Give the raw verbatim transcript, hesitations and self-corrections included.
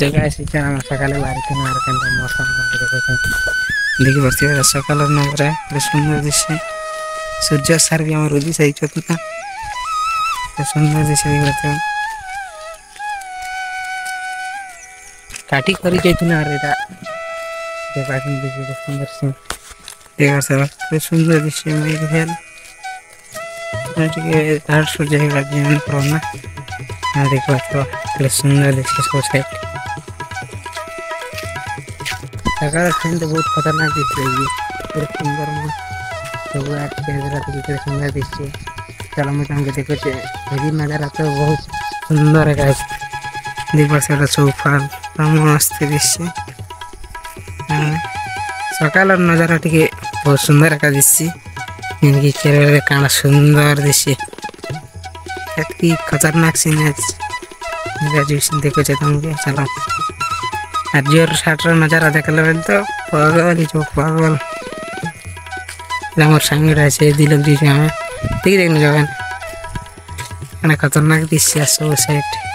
तो गाइस इतना हम सकाले बाहर के मार के मौसम देखि बस्ती सकाल नंबर है सुंदर दृश्य सूर्य सर भी हम रोजी सही चतुता सुंदर दृश्य देखते काटी करी जाइतना रेटा देखा देखिए सुंदर से देखा सब सुंदर दृश्य में खेल हर सूर्य के जीवन प्रोना देखो तो सुंदर दृश्य सोच सकाल सीन तो बहुत खतरनाक दिख रही है पूरे सुंदर में तो सुंदर दृश्य चलो मैं तुमको देखो यदि नज़ारा तो बहुत सुंदर है गाइस दीपर से सोफा मस्त दृश्य सकाल नज़ारा टी बहुत सुंदर का दृश्य इनकी चेहरे काना सुंदर दृश्य खतरनाक सीन है देखो तुमको चलो आज जोर साटर नज़ारा देखल तो पागल जो पागल संगे रहे दिलक जी हमें ठीक देखने जाए खतरनाक दृश्य सब साइड